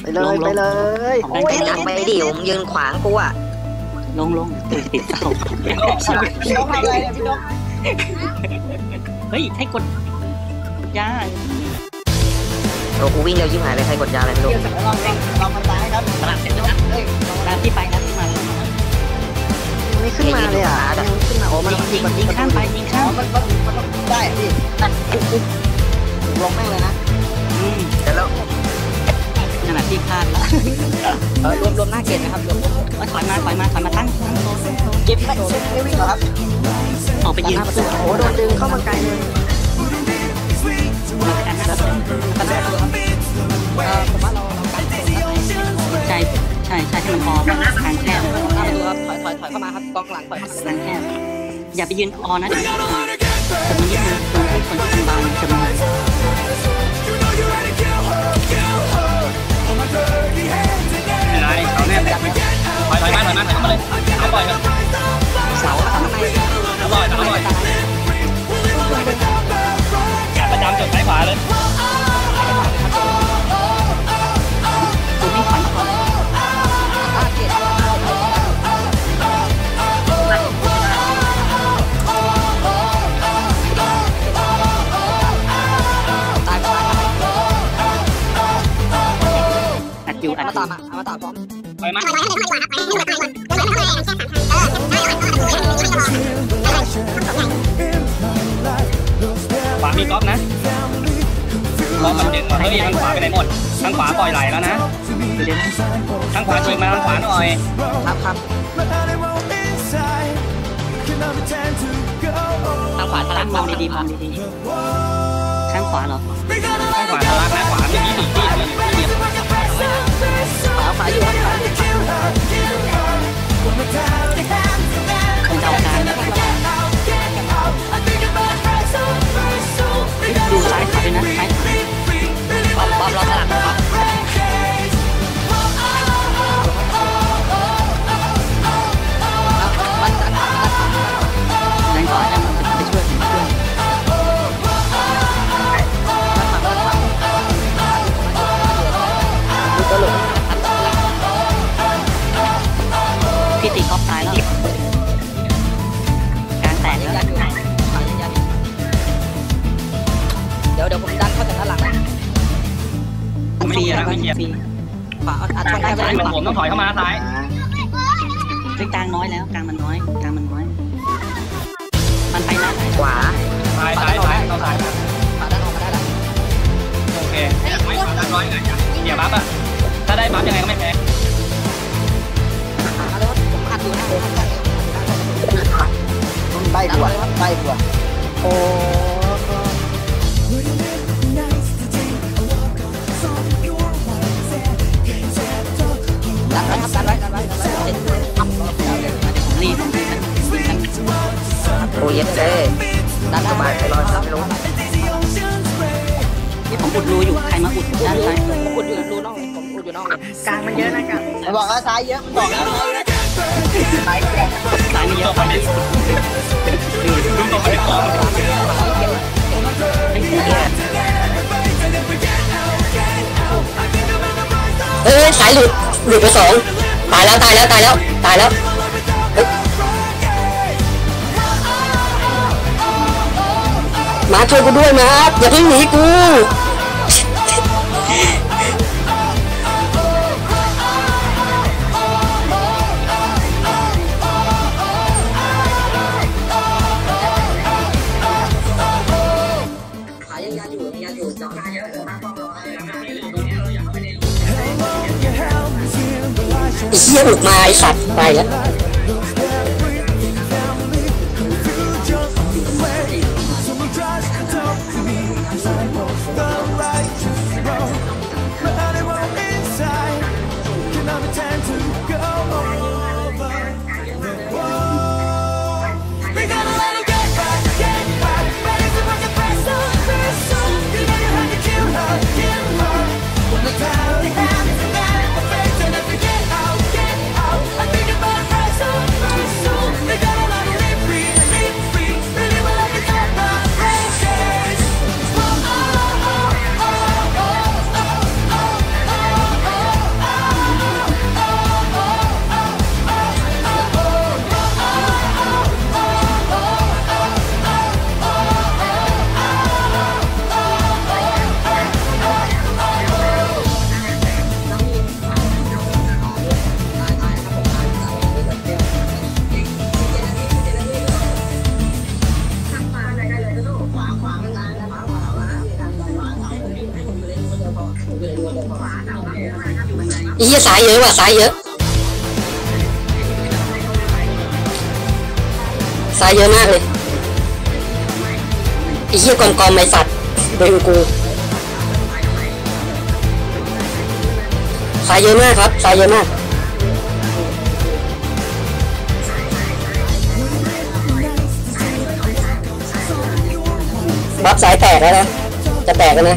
ไปเลยไปเลยไปหลังไปดิผมยืนขวางกูอ่ะลงติดเสาพี่นกทำอะไรเนี่ยพี่นกเฮ้ยให้กดยาโอ้กูวิ่งเร็วชิบหายเลยใครกดยาอะไรไม่รู้เรามันตายครับตลาดเสร็จแล้วนะตามที่ไปนะที่มาไม่ขึ้นมาเลยอ่ะขึ้นมาโอ้มันยิงข้ามไปยิงข้ามมันได้พี่ลงแม่งเลยนะเดี๋ยวแล้วขนาดที่คาดแล้วรวมหน้าเกตนะครับรวมถอยมาตั้งเก็บไม่วิ่งหรอครับออกไปยืนโอ้โดนดึงเข้ามาไกลเลยผมว่าเราใช่ให้มันพอทางแคบดูครับถอยเข้ามาครับกองหลังถอยเข้ามาทางแคบอย่าไปยืนออนะเดี๋ยวจะมีนิดนึงคนที่บางจะมาอะไรเขาแน่จับถอยมาเข้ามาเลยเอาปล่อยครับเสาทำไมเอาปล่อยอย่าประจำจุดซ้ายขวาเลยคุณไม่ฝันเขาอยู่มาต่อพร้อมไปมาขวามีก๊อฟนะรอมันดึงเฮ้ยทางขวาไปไหนหมดทางขวาปล่อยไหลแล้วนะทางขวาฉีกมาทางขวาหน่อยครับทางขวาทะลักมองดีข้างขวาเหรอข้างขวาทะลักนะขวาไม่มีที่ขวาอยู่ครับคนเจ้าการดูซ้ายขวาด้วยนะซ้ายขวาบอมเราสลับครับแรงกว่าจะไปช่วยพี่ตีก๊อฟตายแล้วการแตกแล้วเดี๋ยวผมดันเข้าจากด้านหลังนะไม่เกียร์ขวาอัดชนได้ไหมผมต้องถอยเข้ามาซ้ายกลางน้อยแล้วกลางมันน้อยมันไปนะขวาซ้ายเข้าซ้ายขวาด้านออกมาได้แล้วโอเคไม่ขวาด้านน้อยไงเดี๋ยวบัฟอ่ะถ้าได้บัฟยังไงก็ไม่แพ้ผมอัดอยู่นะใบบัวโอ้ดันไว้รีบโอ้ยเจ๊ดันสบายไปรอดไม่รู้ที่ผมอุดรูอยู่ใครมาอุดด้านซ้ายผมอุดอยู่รูนอกผมอุดอยู่นอกกลางมันเยอะนะกลางบอกว่าซ้ายเยอะบอกแล้วซ้ายไม่เยอะดูตรงไปขวาสายหลุดไป2ตายแล้วมาช่วยกูด้วยนะอย่าเพิ่งหนีกูเหี้ยหลุดมาไอสัตว์ไปแล้วไอ้เหี้ยสายเยอะว่ะสายเยอะสายเยอะมากเลยไอ้เหี้ยกองไม้สัตว์เดินกูสายเยอะมากครับสายเยอะมากบัฟสายแตกแล้วนะจะแตกแล้วนะ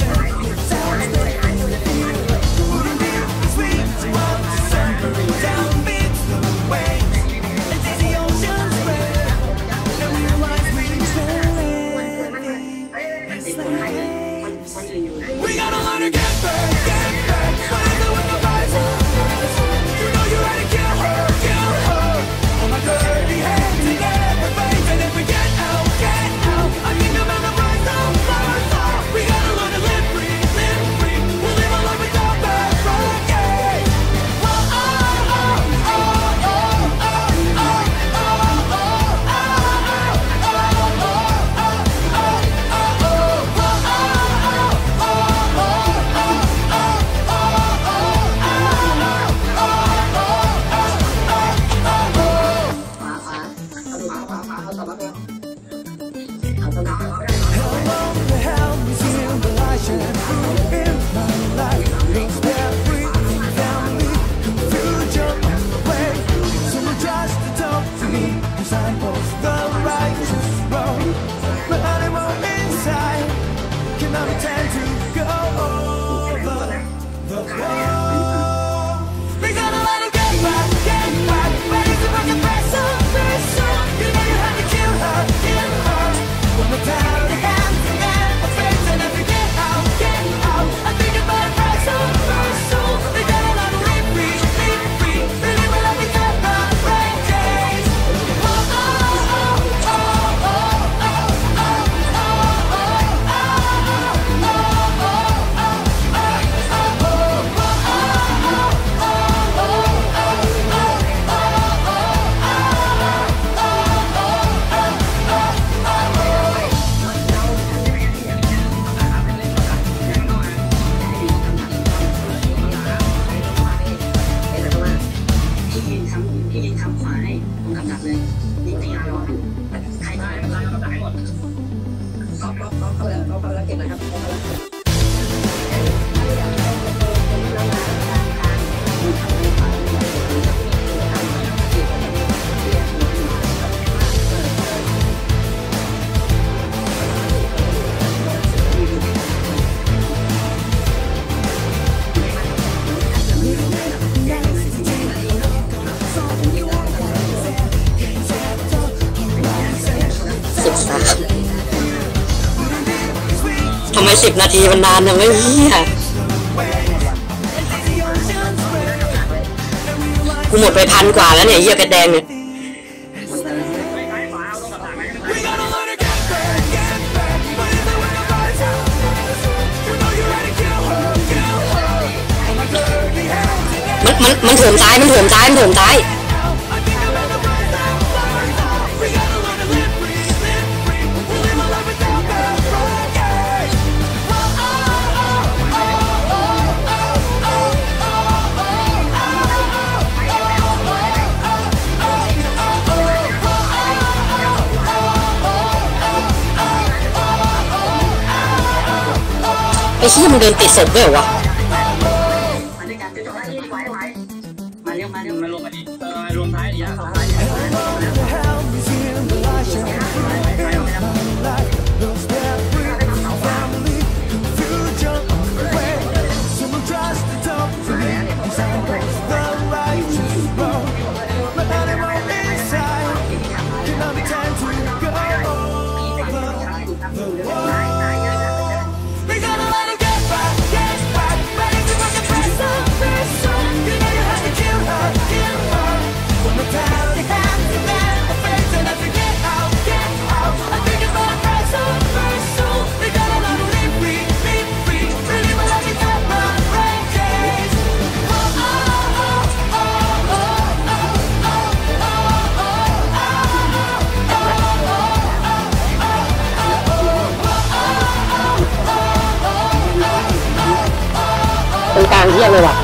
ทำไม10 นาทีมันนานจังเลยเนี่ยกูหมดไป1,000 กว่าแล้วเนี่ยเหี้ยกระแดงเนี่ยมันถ่วงซ้ายมันถ่วงซ้ายมันถ่วงซ้ายไอ้ชี้มันเดินติดศพด้วยเหรอวะมาลงมาดิรวมท้ายดิฮะตรงกลางเที่ยเลยว่ะ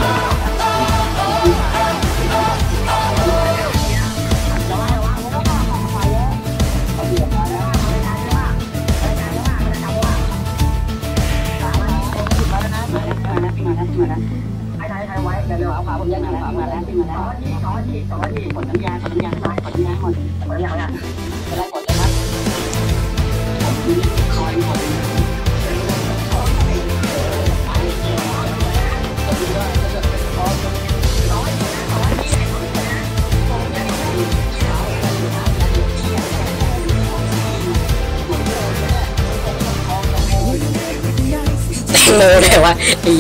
โมได้วะอี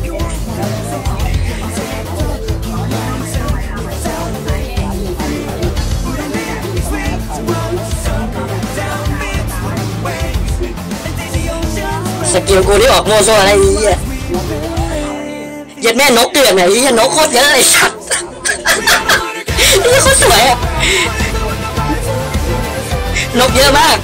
สกิลกูที่ออกโมโซอะไรอียัดแม่นกเดือดไหนยันนกโคตรเยอะเลยสัตว์นี่โคตรสวยอะนกเยอะมาก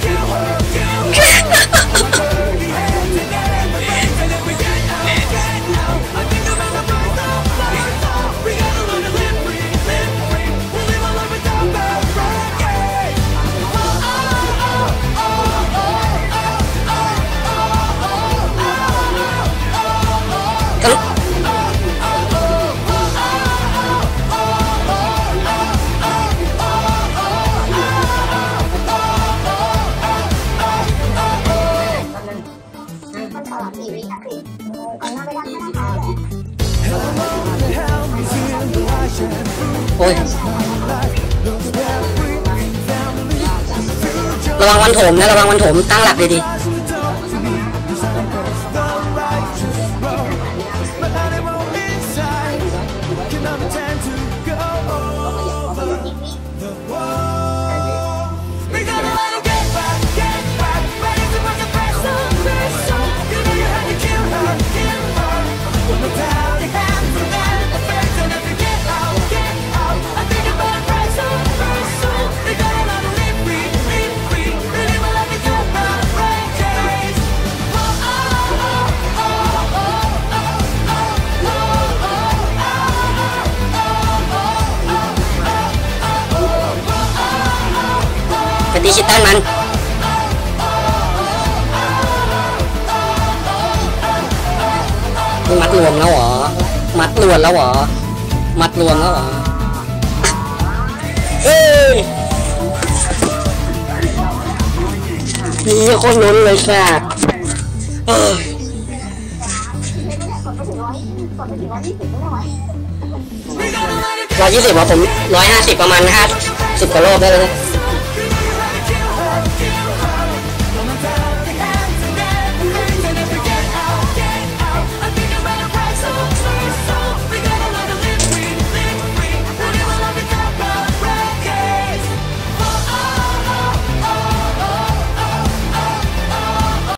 โอ้ยระวังวันโถมนะระวังวันโถมตั้งหลักดีๆไปตีชิตันมันมัดรวมแล้วเหรอมัดรวมแล้วเหรอมัดรวมแล้วเหรอเอ้ยนี่โคตรลุ้นเลยค่ะ120ว่าผม150ประมาณ50กว่าโลได้เลย